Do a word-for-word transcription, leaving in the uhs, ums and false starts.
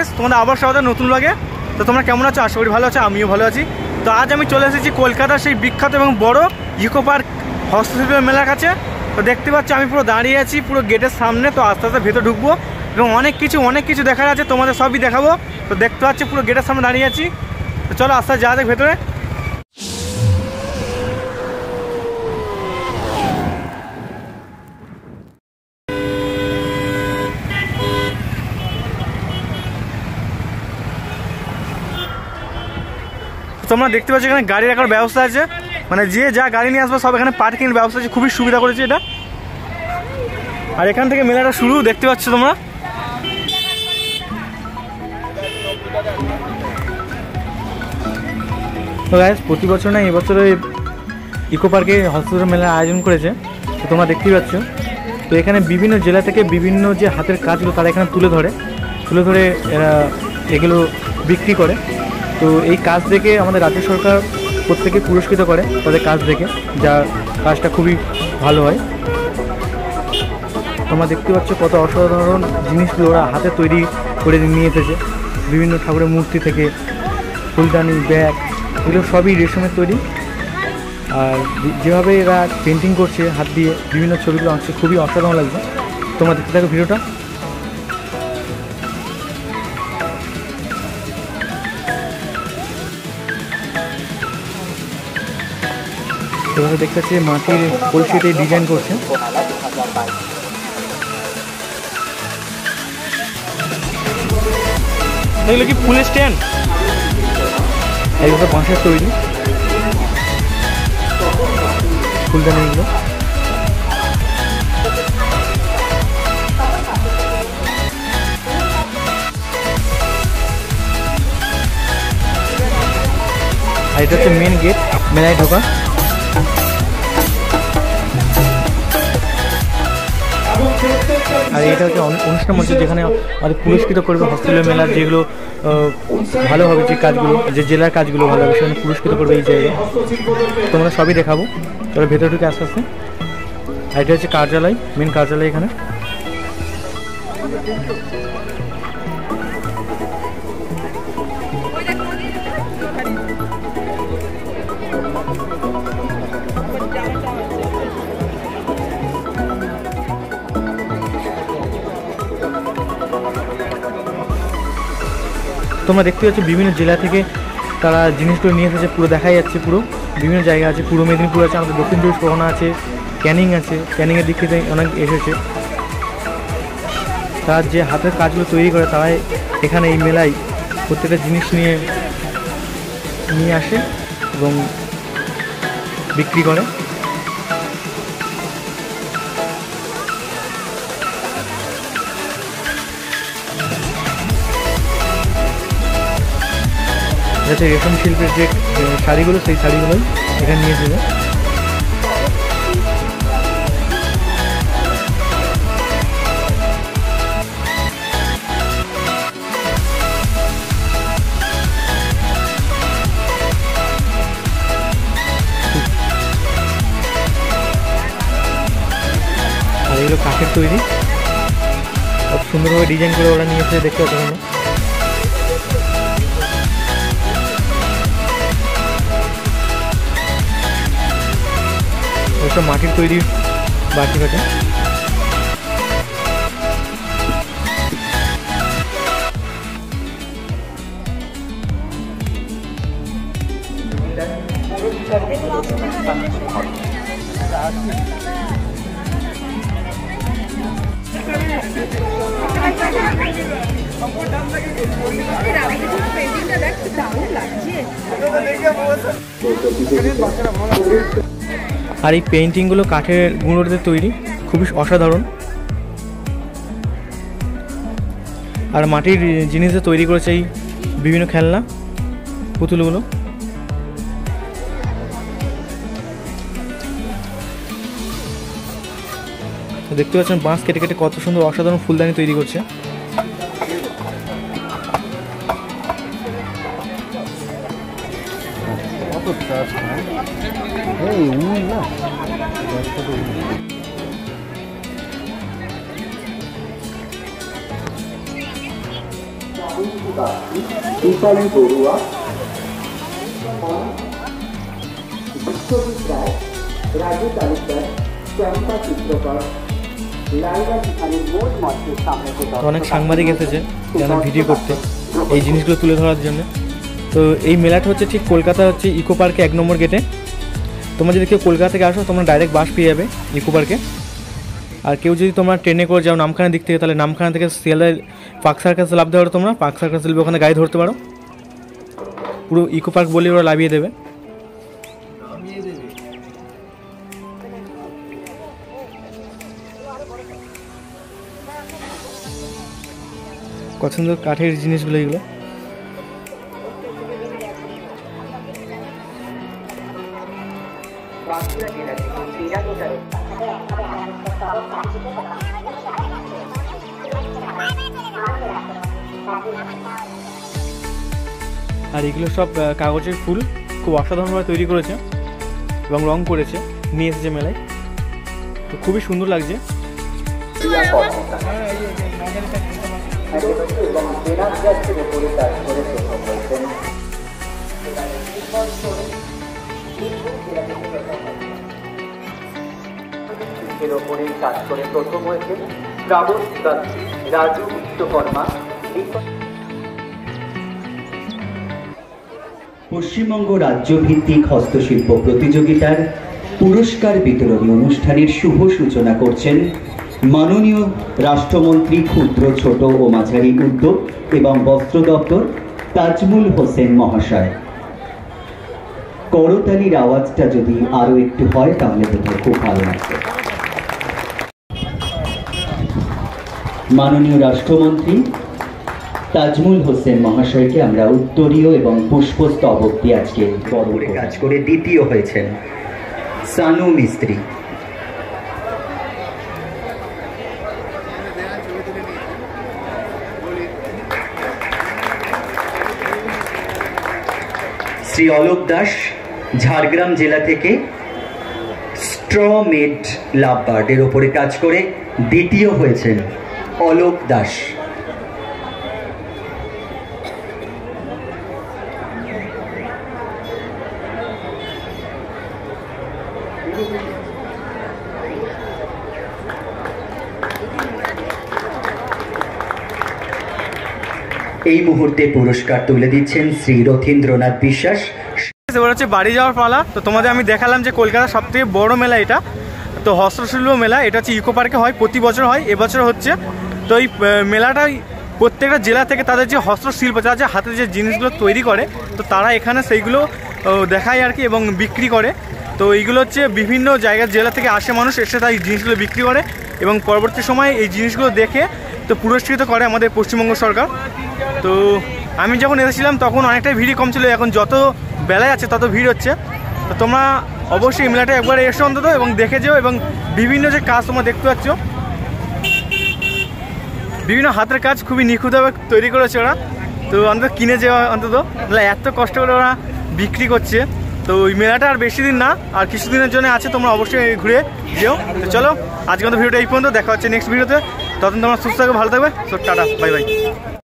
Guys, তোমাদের আবার স্বাগত নতুন ব্লগে। তো তোমরা কেমন আছো? আশা করি ভালো আছো, আমিও ভালো আছি। তো আজ আমি চলে এসেছি কলকাতার সেই বিখ্যাত এবং বড় ইকো পার্ক হস্তশিল্প মেলার কাছে। তো দেখতে পাচ্ছ আমি পুরো দাঁড়িয়ে আছি পুরো গেটের সামনে। তো আস্তে আস্তে ভেতর ঢুকবো এবং অনেক কিছু অনেক কিছু দেখার আছে, তোমাদের সবই দেখাবো। তো দেখতে পাচ্ছি পুরো গেটের সামনে দাঁড়িয়ে আছি। তো চলো আস্তে আস্তে যাওয়া যাক ভেতরে। তোমরা দেখতে পাচ্ছ এখানে গাড়ি রাখার ব্যবস্থা আছে, মানে যে যা গাড়ি নিয়ে আসবে সব এখানে পার্কিংয়ের ব্যবস্থা আছে, খুবই সুবিধা করেছে এটা। আর এখান থেকে মেলাটা শুরু, দেখতে পাচ্ছ তোমরা। তো গাইস, প্রতি বছর না এবছরে ইকো পার্কে হস্তশিল্প মেলার আয়োজন করেছে, তো তোমরা দেখতেই পাচ্ছ। তো এখানে বিভিন্ন জেলা থেকে বিভিন্ন যে হাতের কাজগুলো তারা এখানে তুলে ধরে তুলে ধরে এরা এগুলো বিক্রি করে। তো এই কাজ দেখে আমাদের রাজ্য সরকার প্রত্যেকে পুরস্কৃত করে তাদের কাজ দেখে, যার কাজটা খুবই ভালো হয়। তোমরা দেখতে পাচ্ছ কত অসাধারণ জিনিসগুলো ওরা হাতে তৈরি করে নিয়ে এসেছে, বিভিন্ন ঠাকুরের মূর্তি থেকে ফুলদানি, ব্যাগ, এগুলো সবই রেশমের তৈরি। আর যেভাবে এরা পেন্টিং করছে হাত দিয়ে বিভিন্ন ছবিগুলো আঁকছে, খুবই অসাধারণ লাগছে। তোমরা দেখতে থাকো ভিডিওটা। এভাবে দেখতে পাচ্ছি মাটির কলসিতে ডিজাইন করছে। এগুলো কি ফুলের স্ট্যান্ড? এগুলো বাঁশের তৈরি ফুলদানি এগুলো। আর এটা হচ্ছে মেন গেট মেলায় ঢোকা। আর এটা হচ্ছে অনুষ্ঠান মঞ্চ, যেখানে আমাদের পুরস্কৃত করবে হস্তশিল্প মেলার যেগুলো ভালো হবে, যে কাজগুলো, যে জেলার কাজগুলো ভালো হবে সেখানে পুরস্কৃত করবে এই জায়গায়। তোমরা সবই দেখাবো, তবে ভেতরে ঢুকে আস্তে আস্তে। আর এটা হচ্ছে কার্যালয়, মেন কার্যালয় এখানে। তোমরা দেখতে পাচ্ছ বিভিন্ন জেলা থেকে তারা জিনিসগুলো নিয়ে এসেছে, পুরো দেখাই যাচ্ছে। পুরো বিভিন্ন জায়গা আছে, পূর্ব মেদিনীপুর আছে, আমাদের দক্ষিণ চব্বিশ পরগনা আছে, ক্যানিং আছে, ক্যানিংয়ের দিক থেকে অনেক এসেছে। তার যে হাতের কাজগুলো তৈরি করে তারাই এখানে এই মেলায় প্রত্যেকটা জিনিস নিয়ে নিয়ে আসে এবং বিক্রি করে। যাতে রেশম শিল্পের যে শাড়িগুলো সেই শাড়িগুলোই এখানে নিয়ে যাবে। আর এগুলো কাঠের তৈরি, খুব সুন্দরভাবে ডিজাইন করে ওরা নিয়ে এসে দেখতে পাচ্ছ। ওইসব মাটির তৈরি বাটি বাটি। আর এই পেইন্টিংগুলো কাঠের গুঁড়োতে তৈরি, খুবই অসাধারণ। আর মাটির জিনিসে তৈরি করেছে এই বিভিন্ন খেলনা পুতুলগুলো। দেখতে পাচ্ছেন বাঁশ কেটে কেটে কত সুন্দর অসাধারণ ফুলদানি তৈরি করছে। দীপালি বড়ুয়া, বিশ্বজিৎ রায়, রাজু তালুকদার, চম্পা চিত্রকর, লাইলা খানের মোট মঞ্চের সামনে অনেক সাংবাদিক এসেছে যারা ভিডিও করতে এই জিনিসগুলো তুলে ধরার জন্য। তো এই মেলাটা হচ্ছে ঠিক কলকাতা হচ্ছে ইকো পার্কে এক নম্বর গেটে। তোমরা যদি কেউ কলকাতা থেকে আসো তোমরা ডাইরেক্ট বাস পেয়ে যাবে ইকো পার্কে। আর কেউ যদি তোমরা ট্রেনে করে যাও নামখানার দিক থেকে, তাহলে নামখানা থেকে শিয়ালদায় পার্ক সার্কাসে লাভতে পারো। তোমরা পার্ক সার্কাস ওখানে গাড়ি ধরতে পারো, পুরো ইকো পার্ক বলে ওরা লাভিয়ে দেবে। কত সুন্দর কাঠের জিনিসগুলো এগুলো। আর এগুলো সব কাগজের ফুল, খুব অসাধারণভাবে তৈরি করেছে এবং রং করেছে, নিয়ে এসেছে মেলায়। তো খুবই সুন্দর লাগছে। কাজ করে প্রথম হয়েছে শ্রাবণ রাজু বিশ্বকর্মা। পশ্চিমবঙ্গ রাজ্যভিত্তিক হস্তশিল্প প্রতিযোগিতার পুরস্কার বিতরণী অনুষ্ঠানের শুভ সূচনা করছেন মাননীয় রাষ্ট্রমন্ত্রী ক্ষুদ্র ছোট ও মাঝারি উদ্যোগ এবং বস্ত্র দপ্তর তাজমুল হোসেন মহাশয়। করতালির আওয়াজটা যদি আরো একটু হয় তাহলে বোধহয় খুব ভালো লাগবে। মাননীয় রাষ্ট্রমন্ত্রী তাজমুল হোসেন মহাশয়কে আমরা উত্তরীয় এবং পুষ্পস্তবক দিয়ে আজকে বড় কাজ করে দ্বিতীয় হয়েছেন সানু মিস্ত্রি। শ্রী অলোক দাস ঝাড়গ্রাম জেলা থেকে স্ট্র মেড লাভ বার্ডের ওপরে কাজ করে দ্বিতীয় হয়েছেন অলোক দাস। এই মুহূর্তে পুরস্কার তুলে দিচ্ছেন শ্রী রথীন্দ্রনাথ বিশ্বাস। এবার হচ্ছে বাড়ি যাওয়ার পালা। তো তোমাদের আমি দেখালাম যে কলকাতার সব থেকে বড় মেলা এটা, তো হস্তশিল্প মেলা। এটা হচ্ছে ইকো পার্কে হয়, প্রতি বছর হয়, এবছর হচ্ছে। তো এই মেলাটাই প্রত্যেকটা জেলা থেকে তাদের যে হস্তশিল্প, যারা যে হাতে যে জিনিসগুলো তৈরি করে, তো তারা এখানে সেইগুলো দেখায় আর কি এবং বিক্রি করে। তো এইগুলো হচ্ছে বিভিন্ন জায়গার জেলা থেকে আসে মানুষ, এসে তাই জিনিসগুলো বিক্রি করে এবং পরবর্তী সময় এই জিনিসগুলো দেখে তো পুরস্কৃত করে আমাদের পশ্চিমবঙ্গ সরকার। তো আমি যখন এসেছিলাম তখন অনেকটাই ভিড় কম ছিল, এখন যত বেলায় আছে তত ভিড় হচ্ছে। তো তোমরা অবশ্যই মেলাটা একবার এসো অন্তত এবং দেখে যেও। এবং বিভিন্ন যে কাজ তোমরা দেখতে পাচ্ছ, বিভিন্ন হাতের কাজ খুবই নিখুঁতভাবে তৈরি করেছে ওরা। তো অন্তত কিনে যাওয়া, অন্তত এত কষ্ট করে ওরা বিক্রি করছে। তো ওই মেলাটা আর বেশি দিন না, আর কিছুদিনের জন্য আছে, তোমরা অবশ্যই ঘুরে যেও। তো চলো আজকে আমাদের ভিডিওটা এই পর্যন্ত, দেখা হচ্ছে নেক্সট ভিডিওতে। তখন তোমরা সুস্থ থাকবে, ভালো থাকবে। তো টাটা, বাই বাই।